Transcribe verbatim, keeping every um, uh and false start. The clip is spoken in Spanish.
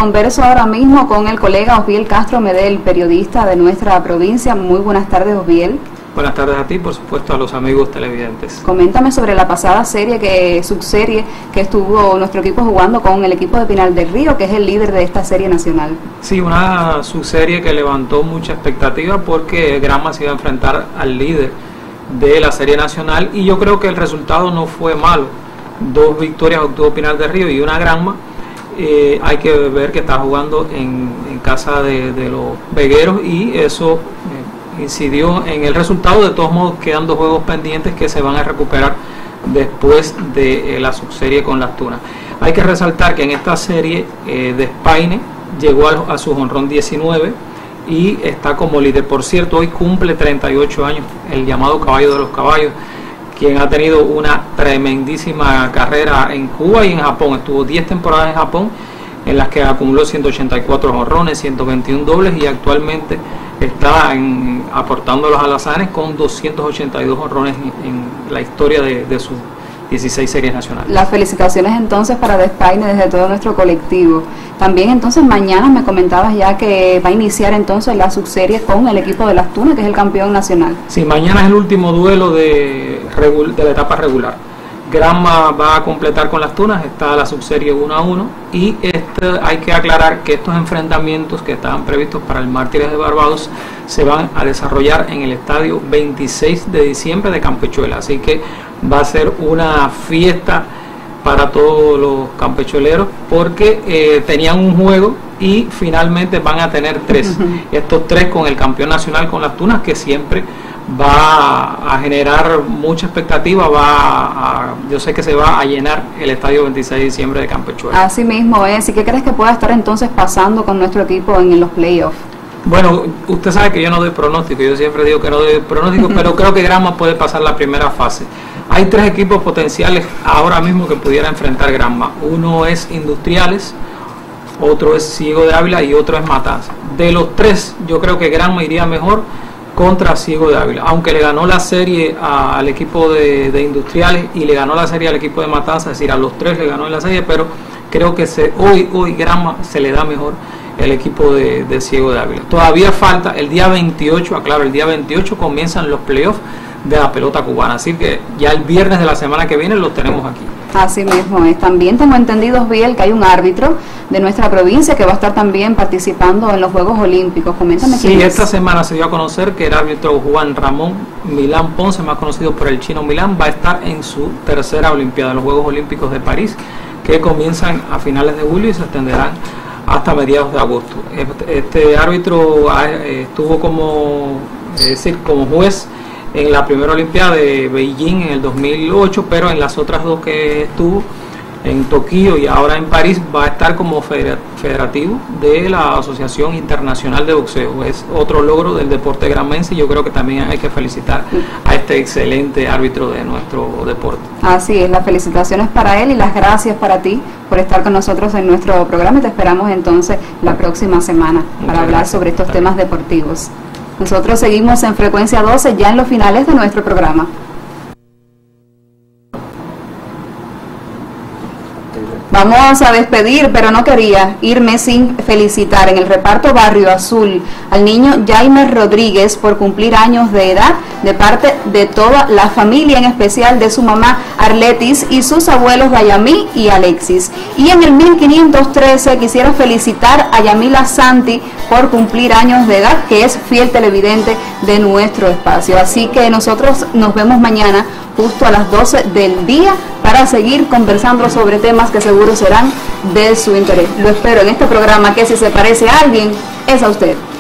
converso ahora mismo con el colega Osbiel Castro Medel, periodista de nuestra provincia. Muy buenas tardes, Osbiel. Buenas tardes a ti, por supuesto a los amigos televidentes. Coméntame sobre la pasada serie, que subserie que estuvo nuestro equipo jugando con el equipo de Pinar del Río, que es el líder de esta serie nacional. Sí, una subserie que levantó mucha expectativa porque Granma se iba a enfrentar al líder de la serie nacional y yo creo que el resultado no fue malo. Dos victorias obtuvo Pinar del Río y una Granma. Eh, hay que ver que está jugando en, en casa de, de los vegueros y eso eh, incidió en el resultado. De todos modos quedan dos juegos pendientes que se van a recuperar después de eh, la subserie con las Tunas. Hay que resaltar que en esta serie eh, Despaine llegó a, a su jonrón diecinueve y está como líder. Por cierto, hoy cumple treinta y ocho años el llamado caballo de los caballos, quien ha tenido una tremendísima carrera en Cuba y en Japón. Estuvo diez temporadas en Japón, en las que acumuló ciento ochenta y cuatro jonrones, ciento veintiún dobles y actualmente está en, aportando los alazanes con doscientos ochenta y dos jonrones en, en la historia de, de sus dieciséis series nacionales. Las felicitaciones entonces para Despaine desde todo nuestro colectivo. También entonces mañana me comentabas ya que va a iniciar entonces la subserie con el equipo de las Tunas, que es el campeón nacional. Sí, mañana es el último duelo de, de la etapa regular. Granma va a completar con las Tunas, está la subserie uno a uno y este, hay que aclarar que estos enfrentamientos que estaban previstos para el Mártires de Barbados se van a desarrollar en el estadio veintiséis de diciembre de Campechuela, así que va a ser una fiesta para todos los campechueleros porque eh, tenían un juego y finalmente van a tener tres. Uh-huh. Estos tres con el campeón nacional, con las Tunas, que siempre va a generar mucha expectativa. Va a, yo sé que se va a llenar el estadio veintiséis de diciembre de Campechuela. Así mismo es. ¿Y qué crees que pueda estar entonces pasando con nuestro equipo en los playoffs? Bueno, usted sabe que yo no doy pronóstico, yo siempre digo que no doy pronóstico, pero creo que Granma puede pasar la primera fase. Hay tres equipos potenciales ahora mismo que pudiera enfrentar Granma. Uno es Industriales, otro es Ciego de Ávila y otro es Matanza. De los tres, yo creo que Granma iría mejor contra Ciego de Ávila, aunque le ganó la serie a, al equipo de, de Industriales y le ganó la serie al equipo de Matanza, es decir, a los tres le ganó en la serie, pero creo que se, hoy, hoy Granma se le da mejor el equipo de, de Ciego de Ávila. Todavía falta el día veintiocho, aclaro, el día veintiocho comienzan los playoffs de la pelota cubana, así que ya el viernes de la semana que viene los tenemos aquí. Así mismo es. También tengo entendido, Biel, que hay un árbitro de nuestra provincia que va a estar también participando en los Juegos Olímpicos. Coméntame quién es. Sí, esta semana se dio a conocer que el árbitro Juan Ramón Milán Ponce, más conocido por el Chino Milán, va a estar en su tercera Olimpiada, los Juegos Olímpicos de París, que comienzan a finales de julio y se extenderán hasta mediados de agosto. Este, este árbitro estuvo como, es decir, como juez en la primera Olimpiada de Beijing en el dos mil ocho, pero en las otras dos que estuvo, en Tokio y ahora en París, va a estar como federativo de la Asociación Internacional de Boxeo. Es otro logro del deporte granmense y yo creo que también hay que felicitar a este excelente árbitro de nuestro deporte. Así es, las felicitaciones para él y las gracias para ti por estar con nosotros en nuestro programa y te esperamos entonces la próxima semana para hablar sobre estos temas deportivos. Nosotros seguimos en Frecuencia doce ya en los finales de nuestro programa. Vamos a despedir, pero no quería irme sin felicitar en el reparto Barrio Azul al niño Jaime Rodríguez por cumplir años de edad de parte de toda la familia, en especial de su mamá Arletis y sus abuelos Dayamí y Alexis. Y en el mil quinientos trece quisiera felicitar a Yamila Santi por cumplir años de edad, que es fiel televidente de nuestro espacio. Así que nosotros nos vemos mañana justo a las doce del día para seguir conversando sobre temas que seguro serán de su interés. Lo espero en este programa que, si se parece a alguien, es a usted.